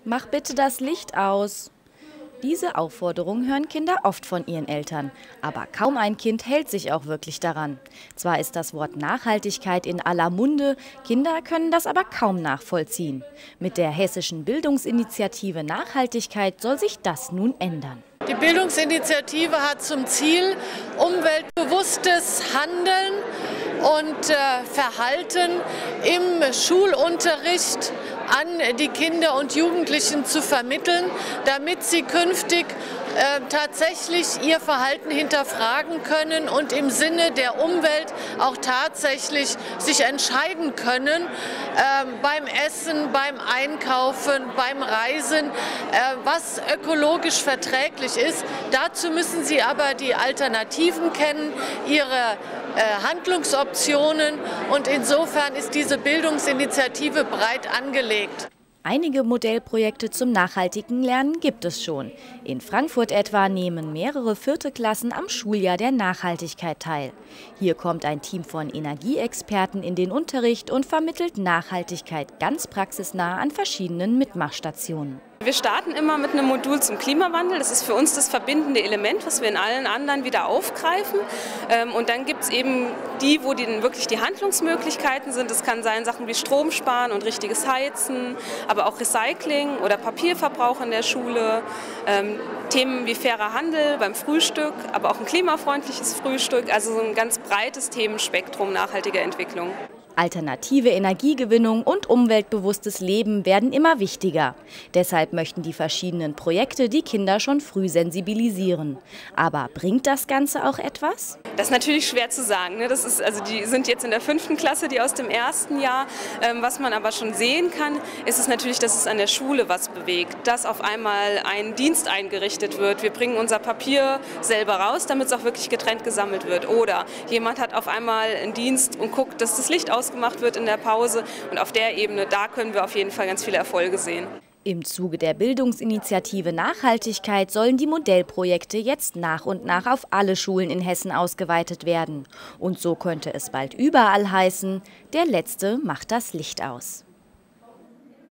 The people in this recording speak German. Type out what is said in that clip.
Mach bitte das Licht aus. Diese Aufforderung hören Kinder oft von ihren Eltern. Aber kaum ein Kind hält sich auch wirklich daran. Zwar ist das Wort Nachhaltigkeit in aller Munde, Kinder können das aber kaum nachvollziehen. Mit der hessischen Bildungsinitiative Nachhaltigkeit soll sich das nun ändern. Die Bildungsinitiative hat zum Ziel, umweltbewusstes Handeln und Verhalten im Schulunterricht an die Kinder und Jugendlichen zu vermitteln, damit sie künftig tatsächlich ihr Verhalten hinterfragen können und im Sinne der Umwelt auch tatsächlich sich entscheiden können, beim Essen, beim Einkaufen, beim Reisen, was ökologisch verträglich ist. Dazu müssen sie aber die Alternativen kennen, ihre Handlungsoptionen, und insofern ist diese Bildungsinitiative breit angelegt. Einige Modellprojekte zum nachhaltigen Lernen gibt es schon. In Frankfurt etwa nehmen mehrere 4. Klassen am Schuljahr der Nachhaltigkeit teil. Hier kommt ein Team von Energieexperten in den Unterricht und vermittelt Nachhaltigkeit ganz praxisnah an verschiedenen Mitmachstationen. Wir starten immer mit einem Modul zum Klimawandel. Das ist für uns das verbindende Element, was wir in allen anderen wieder aufgreifen. Und dann gibt es eben die, wo dann wirklich die Handlungsmöglichkeiten sind. Das kann sein Sachen wie Strom sparen und richtiges Heizen, aber auch Recycling oder Papierverbrauch in der Schule. Themen wie fairer Handel beim Frühstück, aber auch ein klimafreundliches Frühstück. Also so ein ganz breites Themenspektrum nachhaltiger Entwicklung. Alternative Energiegewinnung und umweltbewusstes Leben werden immer wichtiger. Deshalb möchten die verschiedenen Projekte die Kinder schon früh sensibilisieren. Aber bringt das Ganze auch etwas? Das ist natürlich schwer zu sagen. Das ist, also die sind jetzt in der 5. Klasse, die aus dem 1. Jahr. Was man aber schon sehen kann, ist es natürlich, dass es an der Schule was bewegt. Dass auf einmal ein Dienst eingerichtet wird. Wir bringen unser Papier selber raus, damit es auch wirklich getrennt gesammelt wird. Oder jemand hat auf einmal einen Dienst und guckt, dass das Licht ausgemacht wird in der Pause. Und auf der Ebene, da können wir auf jeden Fall ganz viele Erfolge sehen. Im Zuge der Bildungsinitiative Nachhaltigkeit sollen die Modellprojekte jetzt nach und nach auf alle Schulen in Hessen ausgeweitet werden. Und so könnte es bald überall heißen, der Letzte macht das Licht aus.